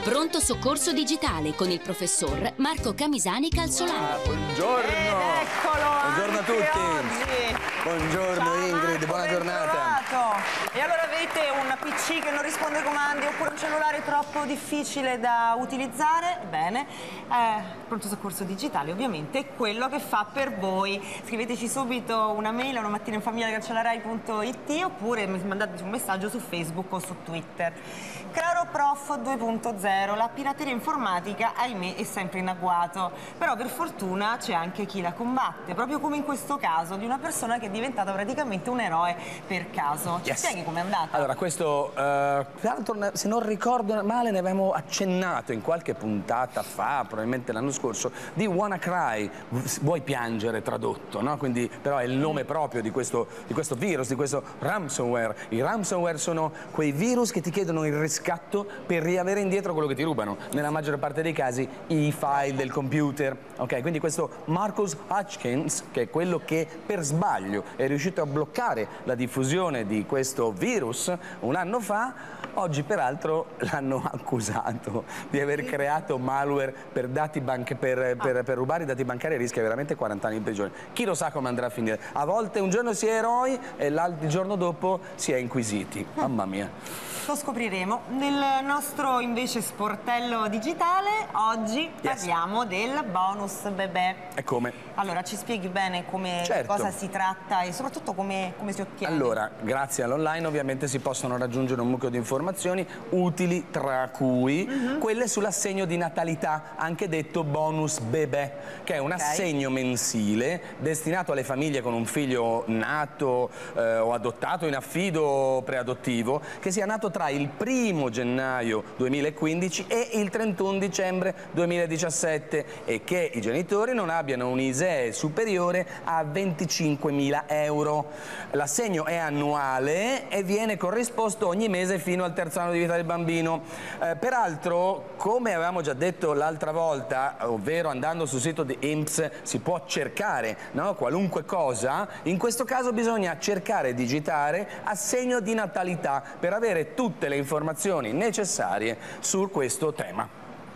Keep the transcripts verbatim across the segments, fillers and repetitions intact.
Pronto soccorso digitale con il professor Marco Camisani Calzolari. Ah, buongiorno! Ed eccolo, buongiorno a tutti! Oggi. Buongiorno Ciao, Ingrid, Marco, buona ben giornata! trovato. E allora avete un P C che non risponde ai comandi oppure un cellulare troppo difficile da utilizzare? Bene, eh, pronto soccorso digitale ovviamente è quello che fa per voi. Scriveteci subito una mail a una mattina in famiglia chiocciola rai punto it oppure mandateci un messaggio su Facebook o su Twitter. Caro Prof due punto zero, la pirateria informatica, ahimè, è sempre in agguato, però per fortuna c'è anche chi la combatte, proprio come in questo caso di una persona che è diventata praticamente un eroe per caso. Ci Yes. spieghi com'è andata? Allora, questo, uh, tra l'altro, se non ricordo male, ne avevamo accennato in qualche puntata fa, probabilmente l'anno scorso, di WannaCry, vuoi piangere tradotto, no? Quindi, però è il nome proprio di questo, di questo virus, di questo ransomware. I ransomware sono quei virus che ti chiedono il riscatto per riavere indietro quello che ti rubano, nella maggior parte dei casi i file del computer. Ok, quindi questo Marcus Hutchins, che è quello che per sbaglio è riuscito a bloccare la diffusione di questo virus un anno fa, oggi peraltro l'hanno accusato di aver creato malware per, dati banche, per, per, per rubare i dati bancari, e rischia veramente quaranta anni in prigione. Chi lo sa come andrà a finire? A volte un giorno si è eroi e il giorno dopo si è inquisiti. Mamma mia. Lo scopriremo. Nel nostro invece sportello digitale oggi Yes. parliamo del bonus bebè. E come? Allora ci spieghi bene come, Certo. cosa si tratta e soprattutto come, come si ottiene? Allora, grazie all'online ovviamente si possono raggiungere un mucchio di informazioni utili, tra cui mm-hmm. quelle sull'assegno di natalità, anche detto bonus bebè, che è un okay. assegno mensile destinato alle famiglie con un figlio nato eh, o adottato in affido o preadottivo, che sia nato tra il primo gennaio duemilaquindici e il trentuno dicembre duemiladiciassette e che i genitori non abbiano un I S E E superiore a venticinquemila euro. L'assegno è annuale e viene corrisposto ogni mese fino al terzo anno di vita del bambino. Eh, peraltro, come avevamo già detto l'altra volta, ovvero andando sul sito di I N P S si può cercare, no, qualunque cosa, in questo caso bisogna cercare e digitare assegno di natalità per avere tutte le informazioni necessarie su questo tema.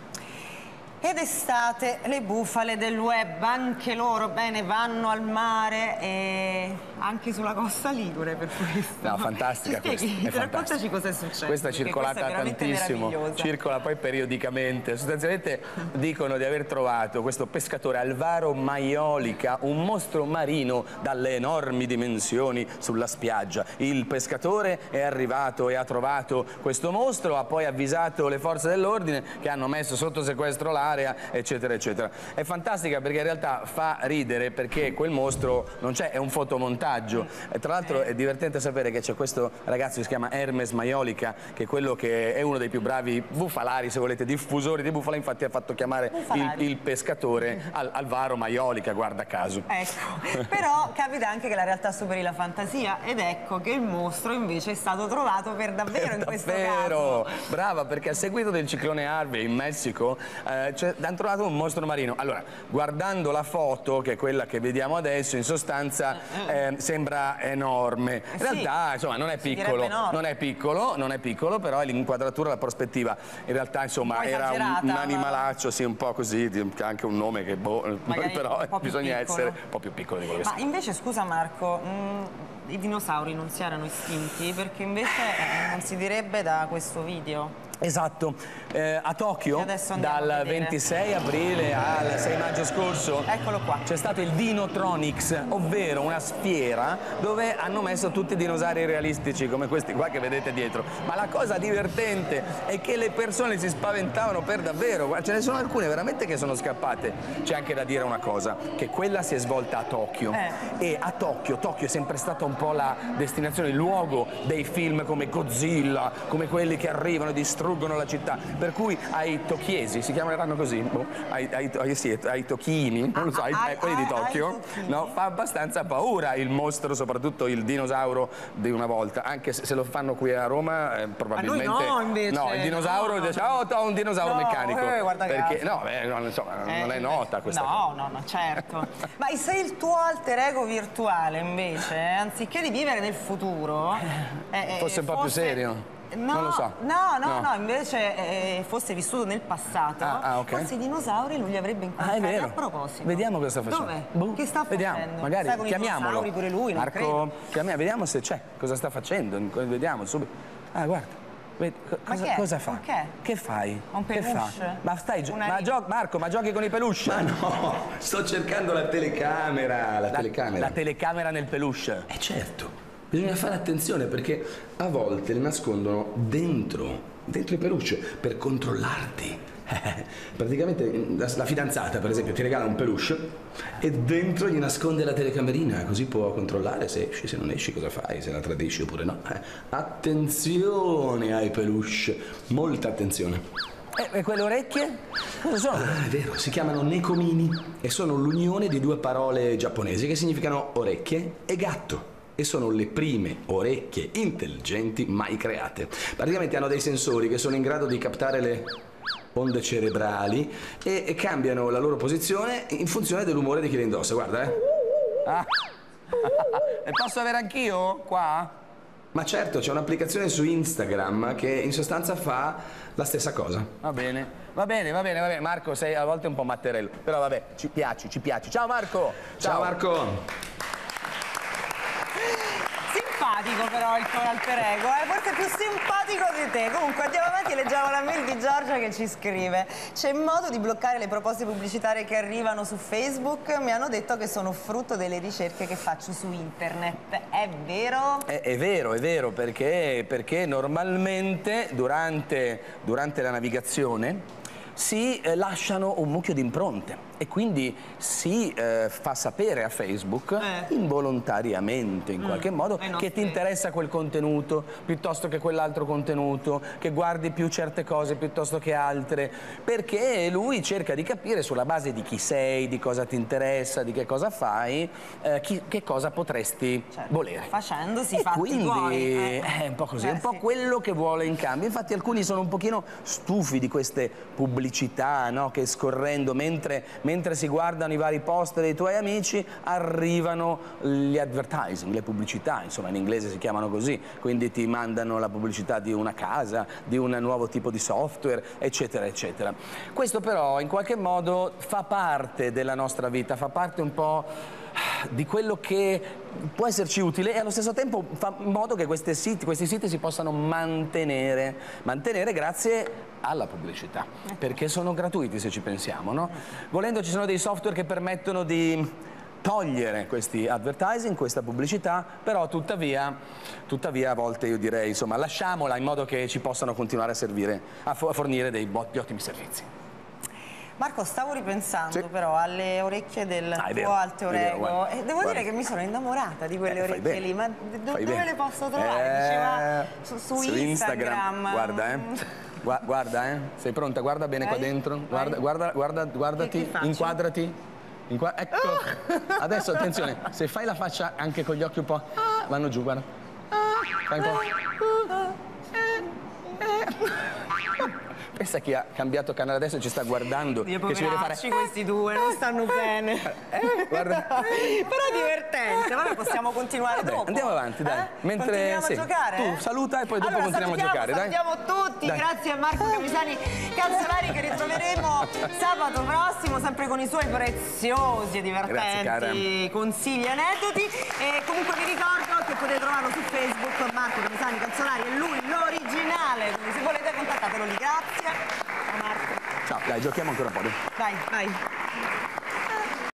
Ed estate, le bufale del web, anche loro, bene, vanno al mare e anche sulla costa ligure per questo. No, fantastica questa. È raccontaci cosa è successo. Questa è circolata questa è tantissimo, circola poi periodicamente. Sostanzialmente dicono di aver trovato questo pescatore Alvaro Maiolica, un mostro marino dalle enormi dimensioni sulla spiaggia. Il pescatore è arrivato e ha trovato questo mostro, ha poi avvisato le forze dell'ordine che hanno messo sotto sequestro l'area, eccetera eccetera. È fantastica perché in realtà fa ridere, perché quel mostro non c'è, è un fotomontaggio. E tra l'altro è divertente sapere che c'è questo ragazzo che si chiama Hermes Maiolica, che è quello che è uno dei più bravi bufalari, se volete, diffusori di bufala. Infatti ha fatto chiamare il, il pescatore Al, Alvaro Maiolica, guarda caso. Ecco, però capita anche che la realtà superi la fantasia, ed ecco che il mostro invece è stato trovato per davvero per in questo davvero. caso. Brava, perché a seguito del ciclone Harvey in Messico eh, hanno trovato un mostro marino. Allora, guardando la foto, che è quella che vediamo adesso, in sostanza eh, sembra enorme. In sì, realtà, insomma, non è piccolo, non è piccolo, non è piccolo, però è l'inquadratura, la prospettiva. In realtà, insomma, era un, un animalaccio, sì, un po' così, che ha anche un nome che boh, però bisogna essere un po' più piccolo di quello che Ma invece, scusa Marco, mh, i dinosauri non si erano estinti? Perché invece eh, non si direbbe da questo video. Esatto, eh, a Tokyo dal ventisei aprile al sei maggio scorso c'è stato il Dinotronics, ovvero una sfera dove hanno messo tutti i dinosauri realistici come questi qua che vedete dietro. Ma la cosa divertente è che le persone si spaventavano per davvero, ce ne sono alcune veramente che sono scappate. C'è anche da dire una cosa, che quella si è svolta a Tokyo eh. e a Tokyo, Tokyo è sempre stata un po' la destinazione, il luogo dei film come Godzilla, come quelli che arrivano e distruggono la città, per cui ai tokiesi, si chiameranno così, boh, ai, ai, ai, sì, ai tochini, non lo so, ai, ai, quelli di Tokyo, no, fa abbastanza paura il mostro, soprattutto il dinosauro di una volta, anche se, se lo fanno qui a Roma eh, probabilmente... A noi no, invece. No, il dinosauro, no. dice, oh, ho un dinosauro no, meccanico, eh, guarda perché, caso. no, beh, non, insomma, eh, non è nota questa no, cosa. No, no, certo. Ma se il tuo alter ego virtuale invece, anziché di vivere nel futuro... Eh, fosse un po' fosse... più serio. no, non lo so. No, no, no, no invece eh, fosse vissuto nel passato, ah, ah, okay. forse i dinosauri lui li avrebbe incontrati. Ah, è vero. A proposito. Vediamo cosa sta facendo. Dov'è? Boh. Che sta Vediamo. facendo? Magari Sai, con chiamiamolo. I pure lui, non Marco, credo. chiamiamo, vediamo se c'è, cosa sta facendo. Vediamo subito. Ah, guarda. Vedi, cosa, che cosa fa? Che? Che fai? Un che peluche? fa? Ma stai Una ma gio Marco, ma giochi con i peluche? Ma no, sto cercando la telecamera, la, La, telecamera. la telecamera nel peluche. Eh certo, bisogna fare attenzione perché a volte le nascondono dentro, dentro i peluche per controllarti. Praticamente la, la fidanzata, per esempio, ti regala un peluche e dentro gli nasconde la telecamerina, così può controllare se esci, se non esci, cosa fai, se la tradisci oppure no. Eh, attenzione ai peluche, molta attenzione. E quelle orecchie? Cosa sono? Ah, è vero, si chiamano nekomini e sono l'unione di due parole giapponesi che significano orecchie e gatto. E sono le prime orecchie intelligenti mai create. Praticamente hanno dei sensori che sono in grado di captare le onde cerebrali e, e cambiano la loro posizione in funzione dell'umore di chi le indossa. Guarda, eh. Ah. E posso avere anch'io qua? Ma certo, c'è un'applicazione su Instagram che in sostanza fa la stessa cosa. Va bene, va bene, va bene, va bene. Marco, sei a volte un po' matterello, però vabbè, ci piaci, ci piaci. Ciao Marco! Ciao, Ciao Marco! Simpatico però il tuo alter ego, eh? Forse più simpatico di te. Comunque andiamo avanti e leggiamo la mail di Giorgia che ci scrive: c'è modo di bloccare le proposte pubblicitarie che arrivano su Facebook? Mi hanno detto che sono frutto delle ricerche che faccio su internet. È vero? È, è vero, è vero, perché, perché normalmente durante, durante la navigazione si eh, lasciano un mucchio di impronte e quindi si eh, fa sapere a Facebook eh. involontariamente in mm. qualche modo eh no, che ti sì. interessa quel contenuto piuttosto che quell'altro contenuto, che guardi più certe cose piuttosto che altre, perché lui cerca di capire sulla base di chi sei, di cosa ti interessa, di che cosa fai, eh, chi, che cosa potresti certo. volere. Facendosi e fatti quindi tuoi. Eh. è un po' così, Beh, è un po' sì. quello che vuole in cambio. Infatti alcuni sono un pochino stufi di queste pubblicità, no? Che scorrendo mentre mentre si guardano i vari post dei tuoi amici arrivano gli advertising, le pubblicità, insomma in inglese si chiamano così, quindi ti mandano la pubblicità di una casa, di un nuovo tipo di software, eccetera, eccetera. Questo però in qualche modo fa parte della nostra vita, fa parte un po' di quello che può esserci utile e allo stesso tempo fa in modo che questi siti, questi siti si possano mantenere, mantenere grazie alla pubblicità, perché sono gratuiti se ci pensiamo, no? Volendo ci sono dei software che permettono di togliere questi advertising, questa pubblicità, però tuttavia, tuttavia a volte io direi, insomma, lasciamola in modo che ci possano continuare a servire, a fornire dei ottimi servizi. Marco, stavo ripensando sì. però alle orecchie del ah, tuo vero, alter ego vero, e devo guarda. dire che mi sono innamorata di quelle eh, orecchie bene. lì, ma do Fai dove bene. le posso trovare? Eh, Diceva su, su, su Instagram. Instagram. Guarda, eh. Gua guarda, eh. Sei pronta? Guarda bene Vai, qua dentro. vai. Guarda, guarda, guarda, guardati, Che- che faccio? inquadrati. Inqua ecco. Oh. Adesso attenzione, se fai la faccia anche con gli occhi un po'. Vanno giù, guarda. Fai un po'. Pensa chi ha cambiato canale adesso e ci sta guardando. Dio, che ci vede fare. questi due non stanno bene. Eh, guarda. Però è divertente. Vabbè, possiamo continuare Vabbè, dopo. andiamo avanti, dai. Eh? Mentre Continuiamo sì. a giocare? Tu saluta e poi dopo allora, continuiamo a giocare, dai. Salutiamo tutti, Dai. grazie a Marco Camisani Calzolari che ritroveremo sabato prossimo sempre con i suoi preziosi e Grazie, cara. divertenti consigli e aneddoti. E comunque vi ricordo che potete trovarlo su Facebook Marco Camisani Calzolari, è lui l'originale, quindi se volete contattatelo lì. Grazie. Ciao Marco. Ciao, dai, giochiamo ancora un po'. Dai. Vai, vai.